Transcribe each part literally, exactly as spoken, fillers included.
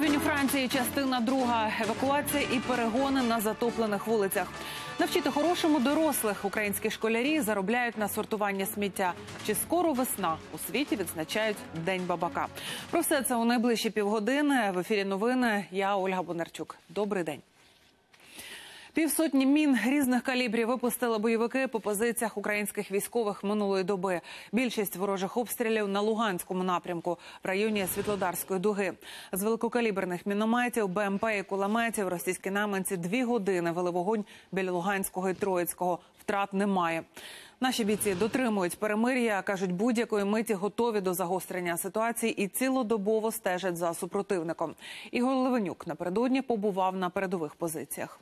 Південь Франції, частина друга. Евакуація і перегони на затоплених вулицях. Навчити хорошому дорослих українські школярі заробляють на сортування сміття. Чи скоро весна? У світі відзначають День бабака. Про все це у найближчі півгодини. В ефірі новини. Я Ольга Бондарчук. Добрий день. Півсотні мін різних калібрів випустили бойовики по позиціях українських військових минулої доби. Більшість ворожих обстрілів на Луганському напрямку, в районі Світлодарської дуги. З великокаліберних мінометів, БМП і кулеметів російські найманці дві години вели вогонь біля Луганського і Троїцького. Втрат немає. Наші бійці дотримують перемир'я, кажуть, будь-якої миті готові до загострення ситуації і цілодобово стежать за супротивником. Ігор Левенюк напередодні побував на передових позиціях.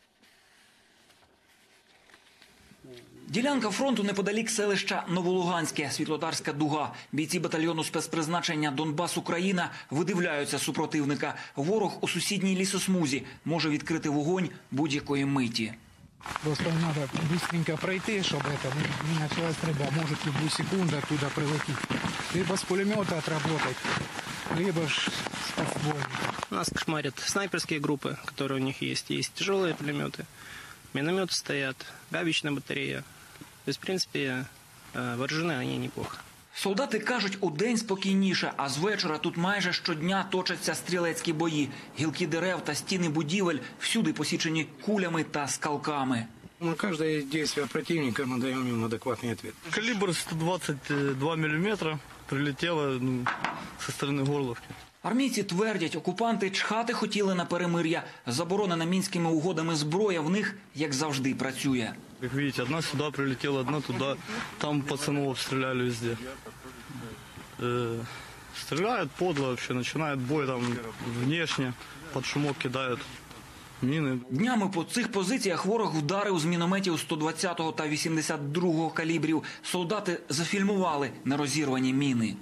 Ділянка фронту неподалік селища Новолуганське, Світлодарська дуга. Бійці батальйону спецпризначення «Донбас-Україна» видивляються супротивника. Ворог у сусідній лісосмузі може відкрити вогонь будь-якої миті. Просто треба швидко пройти, щоб це не почалась стрільба. Може будь-яку секунду туди прилетіти. Либо з пулемета отработать, либо ж з подствольника. Нас кошмарят снайперские группы, которые у них есть. Есть тяжелые пулеметы, минометы стоят, гаубичная батарея. То есть, в принципе, вооружены они неплохо. Солдати кажуть, удень спокійніше, а з вечора тут майже щодня точаться стрілецькі бої. Гілки дерев та стіни будівель всюди посічені кулями та скалками. На каждое действие противника мы даем им адекватный ответ. Калибр сто двадцать два миллиметра прилетело ну, со стороны Горловки. Армійці твердять, окупанти чхати хотіли на перемир'я. Заборонена мінськими угодами зброя в них, як завжди, працює. Как видите, одна сюда прилетела, одна туда. Там пацанов обстреляли везде. Э, стреляют подло вообще, начинают бой там внешне, под шумок кидают міни. Днями по цих позиціях ворог вдарив з мінометів сто двадцятого та вісімдесят другого калібрів. Солдати зафільмували нерозірвані міни.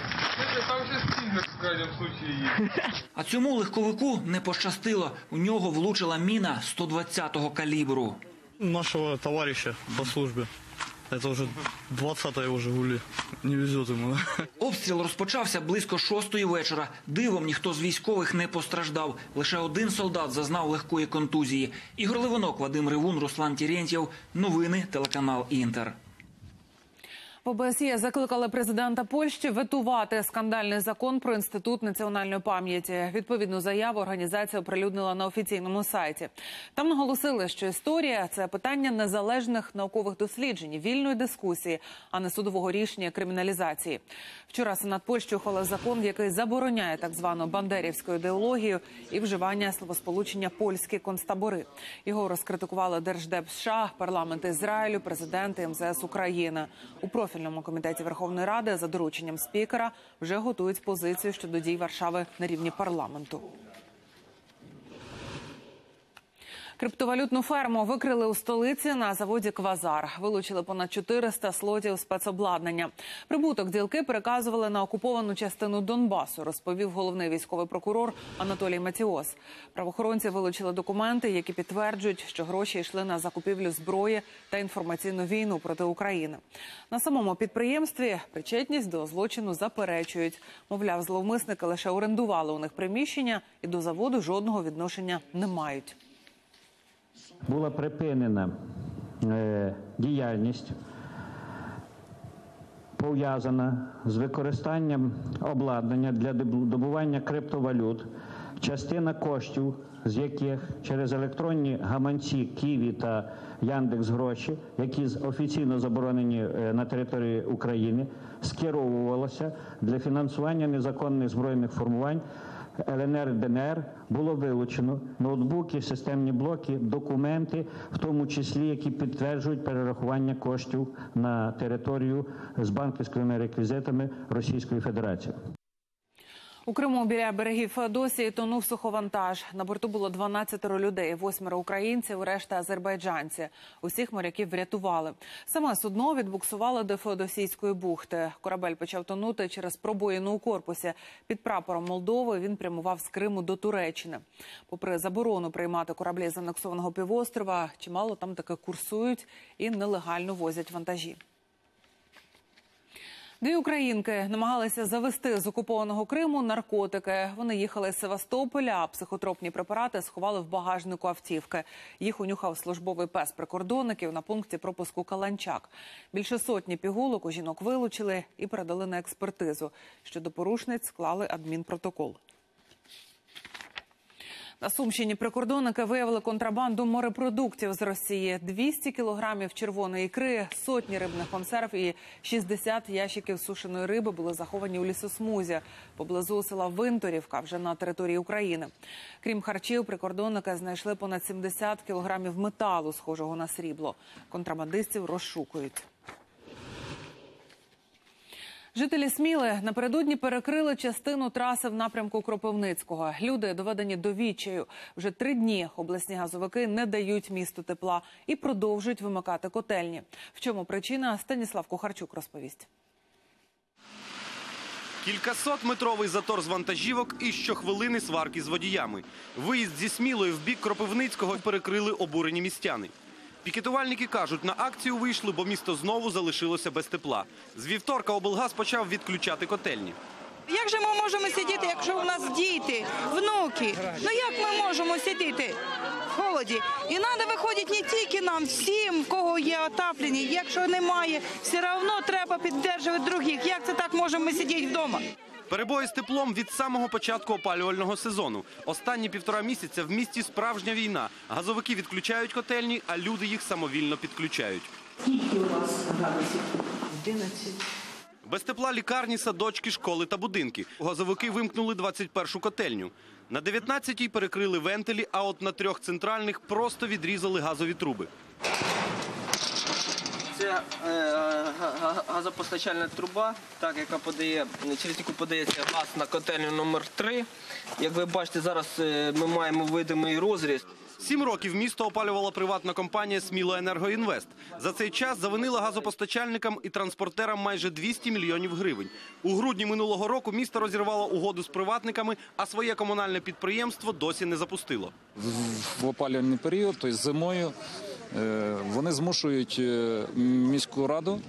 А цьому легковику не пощастило. У нього влучила міна сто двадцятого калібру. Нашего товарища по службе. Это уже двадцатая уже гули. Не везет ему. Обстріл розпочався близько шостої вечора. Дивом ніхто з військових не постраждав. Лише один солдат зазнав легкої контузії. Ігор Левенок, Вадим Ривун, Руслан Терентьєв. Новини, телеканал «Інтер». В ОБСЄ закликали президента Польщі ветувати скандальний закон про Інститут національної пам'яті. Відповідну заяву організація оприлюднила на офіційному сайті. Там наголосили, що історія – це питання незалежних наукових досліджень, вільної дискусії, а не судового рішення криміналізації. Вчора Сенат Польщі ухвалив закон, який забороняє так звану бандерівську ідеологію і вживання словосполучення «польські концтабори». Його розкритикували Держдеп США, парламент Ізраїлю, президенти ем зе ес України. У профільному В комітеті Верховної Ради за дорученням спікера вже готують позицію щодо дій Варшави на рівні парламенту. Криптовалютну ферму викрили у столиці на заводі «Квазар». Вилучили понад чотириста слотів спецобладнання. Прибуток ділки переказували на окуповану частину Донбасу, розповів головний військовий прокурор Анатолій Матіос. Правоохоронці вилучили документи, які підтверджують, що гроші йшли на закупівлю зброї та інформаційну війну проти України. На самому підприємстві причетність до злочину заперечують. Мовляв, зловмисники лише орендували у них приміщення і до заводу жодного відношення не мають. Була припинена е, діяльність, пов'язана з використанням обладнання для добування криптовалют, частина коштів з яких через електронні гаманці Ківі та Яндекс.Гроші, які офіційно заборонені на території України, скеровувалася для фінансування незаконних збройних формувань ел ен ер, де ен ер. Було вилучено ноутбуки, системні блоки, документи, в тому числі, які підтверджують перерахування коштів на територію з банківськими реквізитами Російської Федерації. У Криму біля берегів Феодосії тонув суховантаж. На борту було дванадцятеро людей, восьмеро українців, решта азербайджанці. Усіх моряків врятували. Саме судно відбуксувало до Феодосійської бухти. Корабель почав тонути через пробоїну у корпусі. Під прапором Молдови він прямував з Криму до Туреччини. Попри заборону приймати кораблі з анексованого півострова, чимало там таки курсують і нелегально возять вантажі. Дві українки намагалися завезти з окупованого Криму наркотики. Вони їхали з Севастополя, а психотропні препарати сховали в багажнику автівки. Їх унюхав службовий пес прикордонників на пункті пропуску Каланчак. Більше сотні пігулок у жінок вилучили і передали на експертизу. Щодо порушниць склали адмінпротокол. На Сумщині прикордонники виявили контрабанду морепродуктів з Росії. двісті кілограмів червоної ікри, сотні рибних консерв і шістдесят ящиків сушеної риби були заховані у лісосмузі поблизу села Винторівка, вже на території України. Крім харчів, прикордонники знайшли понад сімдесят кілограмів металу, схожого на срібло. Контрабандистів розшукують. Жителі Сміли напередодні перекрили частину траси в напрямку Кропивницького. Люди доведені до відчаю. Вже три дні обласні газовики не дають місту тепла і продовжують вимикати котельні. В чому причина, Станіслав Кухарчук розповість. Кількасотметровий затор з вантажівок і щохвилини сварки з водіями. Виїзд зі Смілої в бік Кропивницького перекрили обурені містяни. Пікетувальники кажуть, на акцію вийшли, бо місто знову залишилося без тепла. З вівторка облгаз почав відключати котельні. Як же ми можемо сидіти, якщо у нас діти, внуки? Ну як ми можемо сидіти в холоді? І треба виходити не тільки нам, всім, в кого є отоплення. Якщо немає, все одно треба підтримувати других. Як це так можемо ми сидіти вдома? Перебої з теплом від самого початку опалювального сезону. Останні півтора місяця в місті справжня війна. Газовики відключають котельні, а люди їх самовільно підключають. Скільки у вас градусів? одинадцять. Без тепла лікарні, садочки, школи та будинки. Газовики вимкнули двадцять першу котельню. На дев'ятнадцятій перекрили вентилі, а от на трьох центральних просто відрізали газові труби. Це е, газопостачальна труба, так, яка подає, через яку подається газ на котельню номер три. Як ви бачите, зараз е, ми маємо видимий розріз. Сім років місто опалювала приватна компанія «Смілоенергоінвест». За цей час завинила газопостачальникам і транспортерам майже двісті мільйонів гривень. У грудні минулого року місто розірвало угоду з приватниками, а своє комунальне підприємство досі не запустило. В опалювальний період, тобто зимою, вони змушують міську раду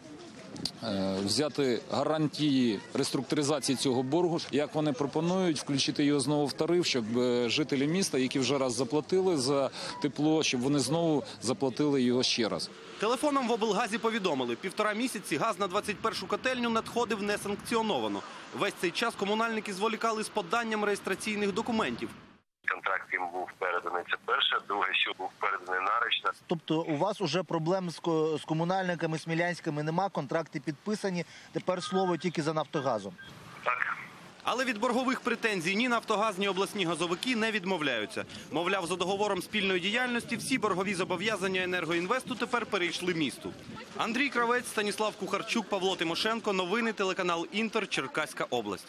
взяти гарантії реструктуризації цього боргу. Як вони пропонують, включити його знову в тариф, щоб жителі міста, які вже раз заплатили за тепло, щоб вони знову заплатили його ще раз. Телефоном в облгазі повідомили, півтора місяці газ на двадцять першу котельню надходив несанкціоновано. Весь цей час комунальники зволікали з поданням реєстраційних документів. Контракт їм був переданий, це перше, друге, що був переданий нарочно. Тобто у вас вже проблем з, з комунальниками смілянськими нема, контракти підписані, тепер слово тільки за Нафтогазом. Так. Але від боргових претензій ні Нафтогаз, ні обласні газовики не відмовляються. Мовляв, за договором спільної діяльності всі боргові зобов'язання «Енергоінвесту» тепер перейшли місту. Андрій Кравець, Станіслав Кухарчук, Павло Тимошенко. Новини, телеканал «Інтер», Черкаська область.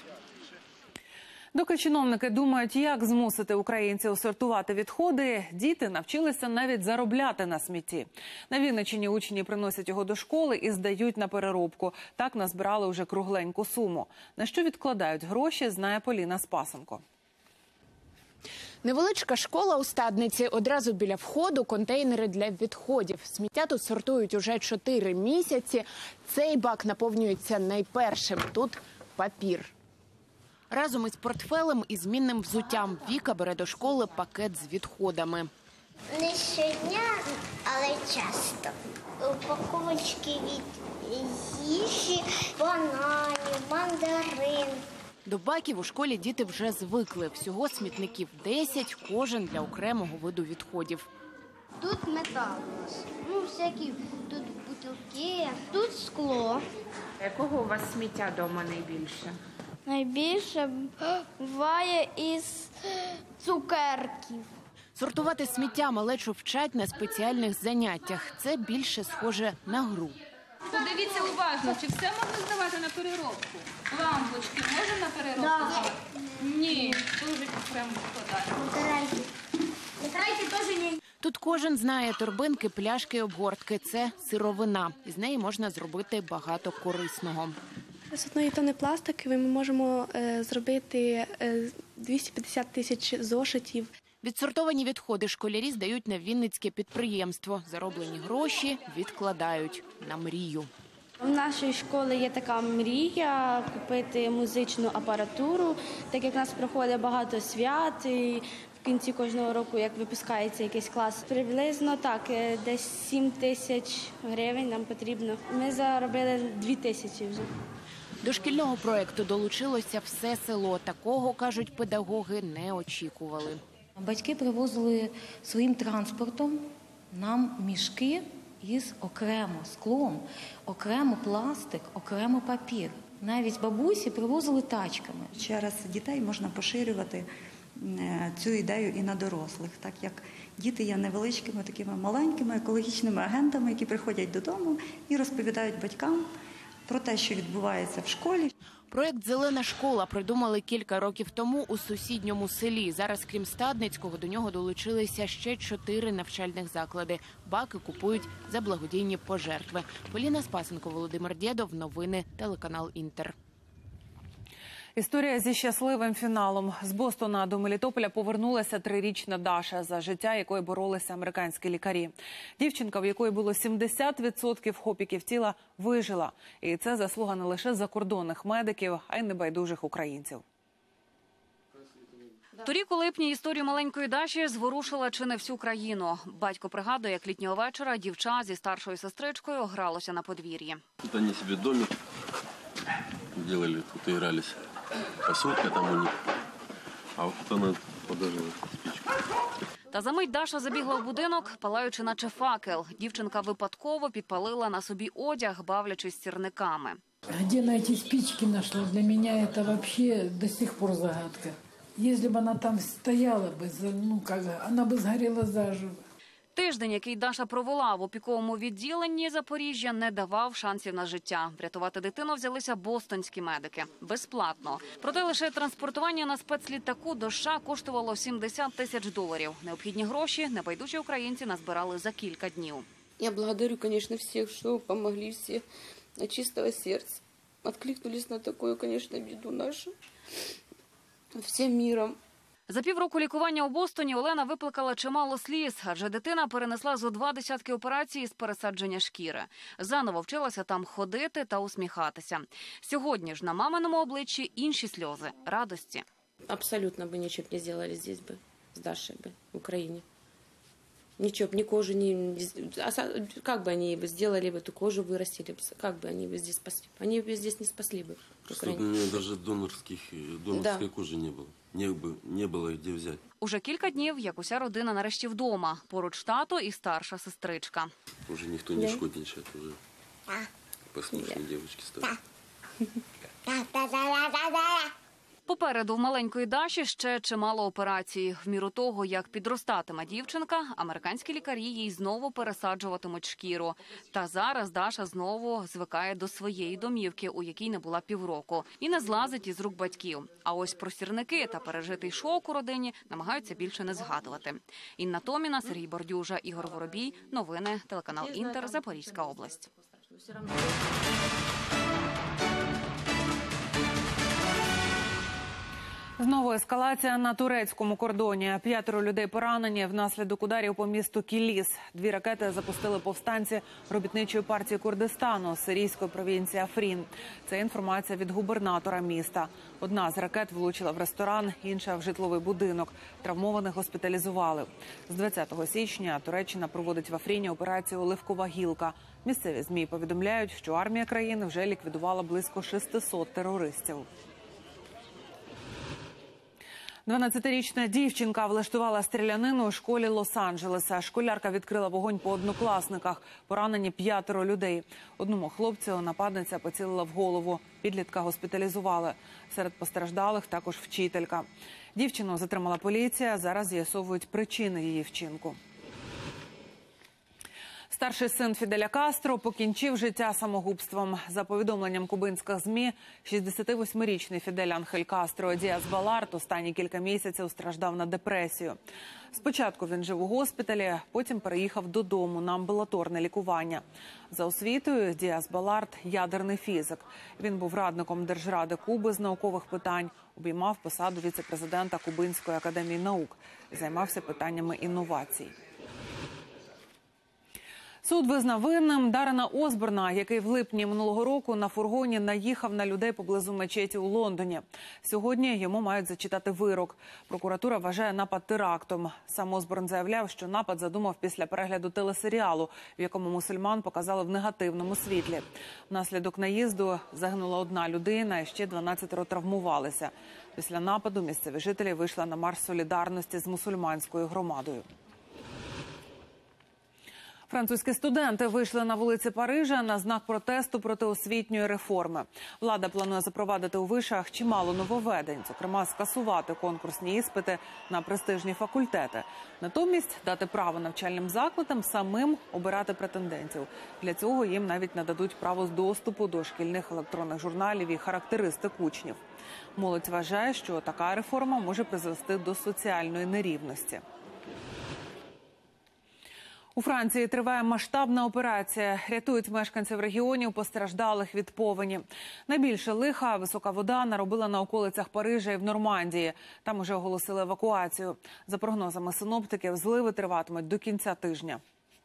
Доки чиновники думають, як змусити українців сортувати відходи, діти навчилися навіть заробляти на смітті. На Вінниччині учні приносять його до школи і здають на переробку. Так назбирали вже кругленьку суму. На що відкладають гроші, знає Поліна Спасенко. Невеличка школа у Стадниці. Одразу біля входу контейнери для відходів. Сміття тут сортують уже чотири місяці. Цей бак наповнюється найпершим. Тут папір. Разом із портфелем і змінним взуттям Віка бере до школи пакет з відходами. Не щодня, але часто. Упаковочки від їжі, бананів, мандарин. До баків у школі діти вже звикли. Всього смітників десять, кожен для окремого виду відходів. Тут метал у нас, ну всякі, тут бутилки, тут скло. Якого у вас сміття вдома найбільше? Найбільше буває із цукерків. Сортувати сміття малечу вчать на спеціальних заняттях. Це більше схоже на гру. Подивіться уважно, чи все можна здавати на переробку? Лампочки можна на переробку здавати? Ні, дуже прямо складаємо. Батарейки теж ні. Тут кожен знає торбинки, пляшки, обгортки. Це сировина. Із неї можна зробити багато корисного. З одної тони пластику ми можемо е, зробити е, двісті п'ятдесят тисяч зошитів. Відсортовані відходи школярі здають на вінницьке підприємство. Зароблені гроші відкладають на мрію. У нашій школі є така мрія купити музичну апаратуру, так як у нас проходить багато свят, і в кінці кожного року, як випускається якийсь клас, приблизно так, десь сім тисяч гривень нам потрібно. Ми заробили дві тисячі вже. До шкільного проєкту долучилося все село. Такого, кажуть педагоги, не очікували. Батьки привозили своїм транспортом нам мішки із окремо склом, окремо пластик, окремо папір. Навіть бабусі привозили тачками. Через дітей можна поширювати цю ідею і на дорослих, так як діти є невеличкими, такими маленькими екологічними агентами, які приходять додому і розповідають батькам про те, що відбувається в школі. Проєкт «Зелена школа» придумали кілька років тому у сусідньому селі. Зараз, крім Стадницького, до нього долучилися ще чотири навчальних заклади. Баки купують за благодійні пожертви. Поліна Спасенко, Володимир Дєдов. Новини, телеканал «Інтер». Історія зі щасливим фіналом. З Бостона до Мелітополя повернулася трирічна Даша, за життя якої боролися американські лікарі. Дівчинка, в якої було сімдесят відсотків опіків тіла, вижила. І це заслуга не лише закордонних медиків, а й небайдужих українців. Торік у липні історію маленької Даші зворушила чи не всю країну. Батько пригадує, як літнього вечора дівча зі старшою сестричкою гралося на подвір'ї. Тут вони собі домик делали, тут игрались. Поселка там у них, а вот тут она подожгла спичку. Та за мить Даша забігла в будинок, палаючи наче факел. Дівчинка випадково підпалила на собі одяг, бавлячись сірниками. Где она эти спички нашла, для меня это вообще до сих пор загадка. Если бы она там стояла бы, ну как, она бы сгорела заживо. Тиждень, який Даша провела в опіковому відділенні Запоріжжя, не давав шансів на життя. Врятувати дитину взялися бостонські медики. Безплатно. Проте лише транспортування на спецлітаку до США коштувало сімдесят тисяч доларів. Необхідні гроші небайдужі українці назбирали за кілька днів. Я благодарю, конечно, всех, что помогли, все от чистого сердца. Откликнулись на такую, конечно, беду нашу. Всем миром. За півроку лікування у Бостоні Олена виплакала чимало сліз, адже дитина перенесла зо два десятки операцій з пересадження шкіри. Заново вчилася там ходити та усміхатися. Сьогодні ж на маминому обличчі інші сльози – радості. Абсолютно бы ничего не сделали здесь бы, с Дашей бы, в Украине. Ничего, ни кожу, ни... Как бы они бы сделали бы эту кожу, вырастили бы, как бы они бы здесь спасли? Они бы здесь не спасли бы. Что у меня даже донорских, донорской да. кожи не было. Не, не було де взяти. Уже кілька днів, як уся родина нарешті вдома. Поруч тато і старша сестричка. Уже ніхто не шкодничає, вже послушні дівчатки стали. Попереду в маленької Даші ще чимало операцій. В міру того, як підростатиме дівчинка, американські лікарі їй знову пересаджуватимуть шкіру. Та зараз Даша знову звикає до своєї домівки, у якій не була півроку. І не злазить із рук батьків. А ось про сірники та пережитий шок у родині намагаються більше не згадувати. Інна Томіна, Сергій Бордюжа, Ігор Воробій. Новини, телеканал «Інтер», Запорізька область. Знову ескалація на турецькому кордоні. П'ятеро людей поранені внаслідок ударів по місту Кіліс. Дві ракети запустили повстанці робітничої партії Курдистану, сирійської провінції Афрін. Це інформація від губернатора міста. Одна з ракет влучила в ресторан, інша – в житловий будинок. Травмованих госпіталізували. З двадцятого січня Туреччина проводить в Афріні операцію «Оливкова гілка». Місцеві ЗМІ повідомляють, що армія країни вже ліквідувала близько шестисот терористів. дванадцятирічна дівчинка влаштувала стрілянину у школі Лос-Анджелеса. Школярка відкрила вогонь по однокласниках. Поранені п'ятеро людей. Одному хлопцю нападниця поцілила в голову. Підлітка госпіталізували. Серед постраждалих також вчителька. Дівчину затримала поліція. Зараз з'ясовують причини її вчинку. Старший син Фіделя Кастро покінчив життя самогубством. За повідомленням кубинських ЗМІ, шістдесятивосьмирічний Фідель Анхель Кастро Діас Баларт останні кілька місяців страждав на депресію. Спочатку він жив у госпіталі, потім переїхав додому на амбулаторне лікування. За освітою Діас Баларт – ядерний фізик. Він був радником Держради Куби з наукових питань, обіймав посаду віце-президента Кубинської академії наук і займався питаннями інновацій. Суд визнав винним Дарена Осборна, який в липні минулого року на фургоні наїхав на людей поблизу мечеті у Лондоні. Сьогодні йому мають зачитати вирок. Прокуратура вважає напад терактом. Сам Осборн заявляв, що напад задумав після перегляду телесеріалу, в якому мусульман показали в негативному світлі. Внаслідок наїзду загинула одна людина, і ще дванадцятеро травмувалися. Після нападу місцеві жителі вийшли на марш солідарності з мусульманською громадою. Французькі студенти вийшли на вулиці Парижа на знак протесту проти освітньої реформи. Влада планує запровадити у вишах чимало нововведень, зокрема скасувати конкурсні іспити на престижні факультети. Натомість дати право навчальним закладам самим обирати претендентів. Для цього їм навіть нададуть право доступу до шкільних електронних журналів і характеристик учнів. Молодь вважає, що така реформа може призвести до соціальної нерівності. У Франції триває масштабна операція. Рятують мешканців регіонів, постраждалих від повені. Найбільше лиха висока вода наробила на околицях Парижа і в Нормандії. Там уже оголосили евакуацію. За прогнозами синоптиків, зливи триватимуть до кінця тижня.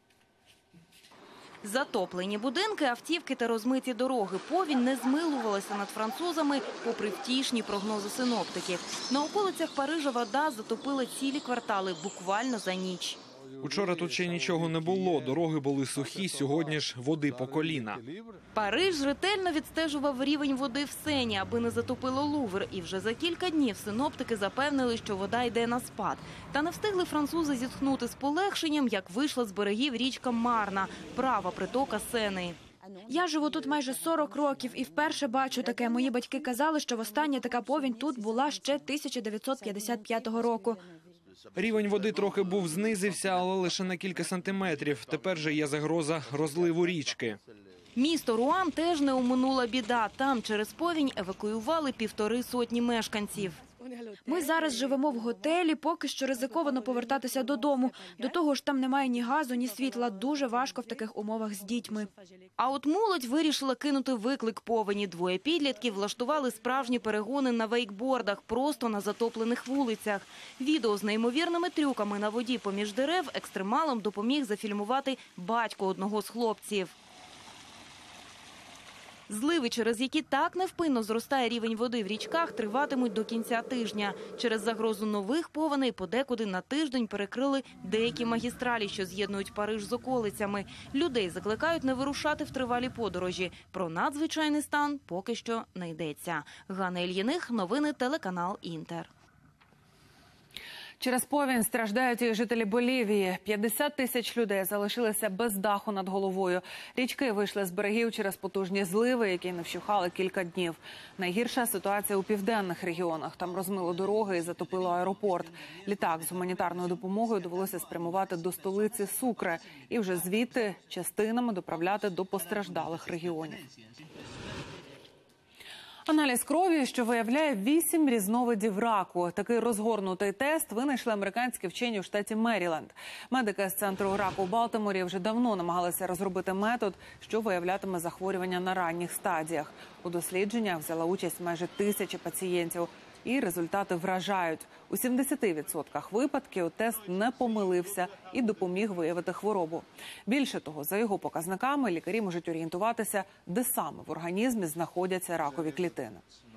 Затоплені будинки, автівки та розмиті дороги. Повінь не змилувалася над французами, попри втішні прогнози синоптиків. На околицях Парижа вода затопила цілі квартали буквально за ніч. Учора тут ще нічого не було, дороги були сухі, сьогодні ж води по коліна. Париж ретельно відстежував рівень води в Сені, аби не затопило Лувр. І вже за кілька днів синоптики запевнили, що вода йде на спад. Та не встигли французи зітхнути з полегшенням, як вийшла з берегів річка Марна, права притока Сени. Я живу тут майже сорок років і вперше бачу таке. Мої батьки казали, що востаннє така повінь тут була ще тисяча дев'ятсот п'ятдесят п'ятого року. Рівень води трохи був знизився, але лише на кілька сантиметрів. Тепер же є загроза розливу річки. Місто Руан теж не оминула біда. Там через повінь евакуювали півтори сотні мешканців. Ми зараз живемо в готелі, поки що ризиковано повертатися додому. До того ж, там немає ні газу, ні світла. Дуже важко в таких умовах з дітьми. А от молодь вирішила кинути виклик повені. Двоє підлітків влаштували справжні перегони на вейкбордах просто на затоплених вулицях. Відео з неймовірними трюками на воді поміж дерев екстремалам допоміг зафільмувати батько одного з хлопців. Зливи, через які так невпинно зростає рівень води в річках, триватимуть до кінця тижня. Через загрозу нових повеней подекуди на тиждень перекрили деякі магістралі, що з'єднують Париж з околицями. Людей закликають не вирушати в тривалі подорожі. Про надзвичайний стан поки що не йдеться. Ганна Ільїних, новини, телеканал «Інтер». Через повінь страждають і жителі Болівії. п'ятдесят тисяч людей залишилися без даху над головою. Річки вийшли з берегів через потужні зливи, які не вщухали кілька днів. Найгірша ситуація у південних регіонах. Там розмило дороги і затопило аеропорт. Літак з гуманітарною допомогою довелося спрямувати до столиці Сукре і вже звідти частинами доправляти до постраждалих регіонів. Аналіз крові, що виявляє вісім різновидів раку. Такий розгорнутий тест винайшли американські вчені у штаті Меріленд. Медики з центру раку у Балтиморі вже давно намагалися розробити метод, що виявлятиме захворювання на ранніх стадіях. У дослідженнях взяла участь майже тисяча пацієнтів. І результати вражають. У сімдесяти відсотках випадків тест не помилився і допоміг виявити хворобу. Більше того, за його показниками, лікарі можуть орієнтуватися, де саме в організмі знаходяться ракові клітини.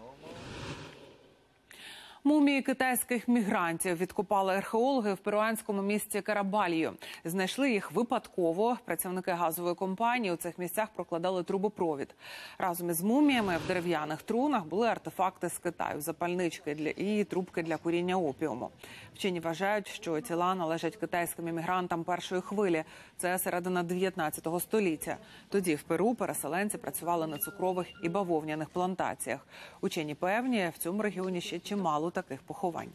Мумії китайських мігрантів відкопали археологи в перуанському місті Карабальо. Знайшли їх випадково. Працівники газової компанії у цих місцях прокладали трубопровід. Разом із муміями в дерев'яних трунах були артефакти з Китаю, запальнички для і трубки для куріння опіуму. Вчені вважають, що тіла належать китайським іммігрантам першої хвилі. Це середина дев'ятнадцятого століття. Тоді в Перу переселенці працювали на цукрових і бавовняних плантаціях. Учені певні, в цьому регіоні ще чимало таких поховань.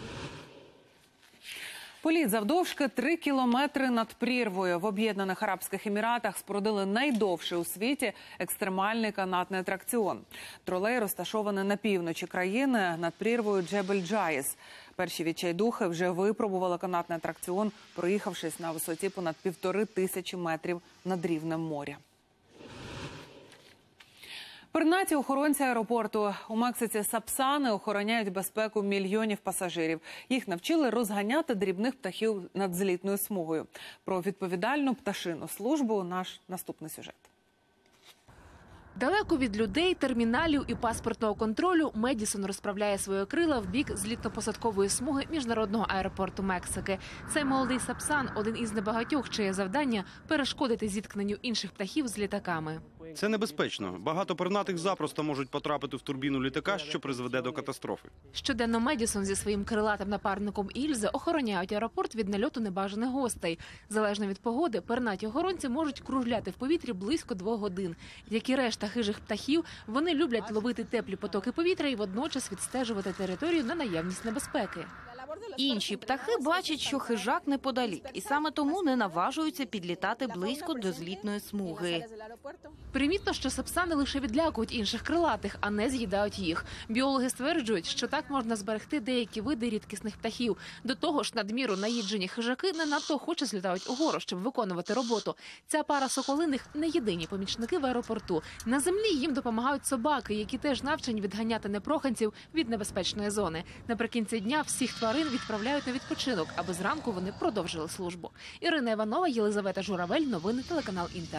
Політ завдовжки три кілометри над прірвою. В Об'єднаних Арабських Еміратах спорудили найдовший у світі екстремальний канатний атракціон. Тролей розташований на півночі країни над прірвою Джебель-Джаїс. Перші відчайдухи вже випробували канатний атракціон, проїхавшись на висоті понад півтори тисячі метрів над рівнем моря. Пернаті охоронці аеропорту. У Мексиці сапсани охороняють безпеку мільйонів пасажирів. Їх навчили розганяти дрібних птахів над злітною смугою. Про відповідальну пташину службу наш наступний сюжет. Далеко від людей, терміналів і паспортного контролю Медісон розправляє свої крила в бік злітно-посадкової смуги міжнародного аеропорту Мексики. Цей молодий сапсан – один із небагатьох, чиє завдання – перешкодити зіткненню інших птахів з літаками. Це небезпечно. Багато пернатих запросто можуть потрапити в турбіну літака, що призведе до катастрофи. Щоденно Медісон зі своїм крилатим напарником Ільзе охороняють аеропорт від нальоту небажаних гостей. Залежно від погоди, пернаті охоронці можуть кружляти в повітрі близько двох годин. Як і решта хижих птахів, вони люблять ловити теплі потоки повітря і водночас відстежувати територію на наявність небезпеки. Інші птахи бачать, що хижак неподалік, і саме тому не наважуються підлітати близько до злітної смуги. Примітно, що сапсани лише відлякують інших крилатих, а не з'їдають їх. Біологи стверджують, що так можна зберегти деякі види рідкісних птахів. До того ж, надміру наїджені хижаки не надто охоче злітають угору, щоб виконувати роботу. Ця пара соколиних не єдині помічники в аеропорту. На землі їм допомагають собаки, які теж навчені відганяти непроханців від небезпечної зони. Наприкінці дня всіх тварин відправляють на відпочинок, аби зранку вони продовжили службу. Ірина Іванова, Єлизавета Журавель, новини, телеканал Інтер.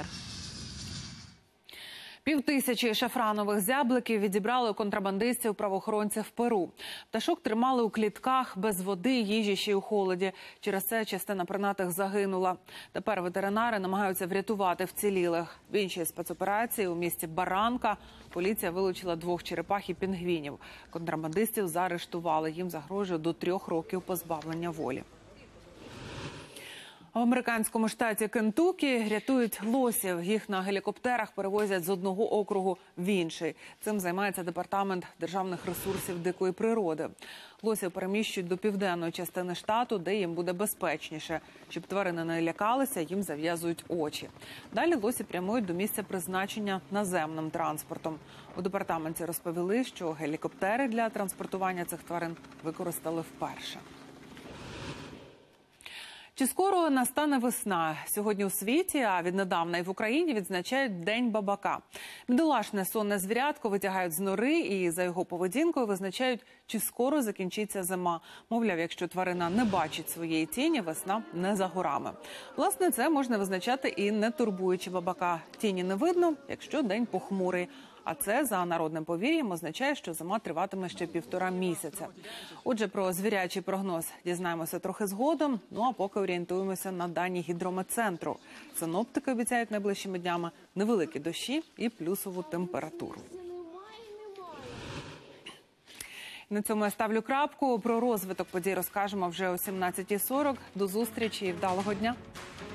Півтисячі шафранових зябликів відібрали у контрабандистів правоохоронців в Перу. Пташок тримали у клітках, без води, їжі, ще й у холоді. Через це частина пернатих загинула. Тепер ветеринари намагаються врятувати вцілілих. В іншій спецоперації у місті Баранка поліція вилучила двох черепах і пінгвінів. Контрабандистів заарештували. Їм загрожує до трьох років позбавлення волі. В американському штаті Кентукі рятують лосів. Їх на гелікоптерах перевозять з одного округу в інший. Цим займається департамент державних ресурсів дикої природи. Лосів переміщують до південної частини штату, де їм буде безпечніше. Щоб тварини не лякалися, їм зав'язують очі. Далі лосі прямують до місця призначення наземним транспортом. У департаменті розповіли, що гелікоптери для транспортування цих тварин використали вперше. Чи скоро настане весна? Сьогодні у світі, а віднедавна і в Україні відзначають День бабака. Бідолашне сонне звірятко витягають з нори і за його поведінкою визначають, чи скоро закінчиться зима. Мовляв, якщо тварина не бачить своєї тіні, весна не за горами. Власне, це можна визначати і не турбуючи бабака. Тіні не видно, якщо день похмурий. А це, за народним повір'ям, означає, що зима триватиме ще півтора місяця. Отже, про звірячий прогноз дізнаємося трохи згодом, ну а поки орієнтуємося на дані гідрометцентру. Синоптики обіцяють найближчими днями невеликі дощі і плюсову температуру. На цьому я ставлю крапку. Про розвиток подій розкажемо вже о сімнадцятій сорок. До зустрічі і вдалого дня!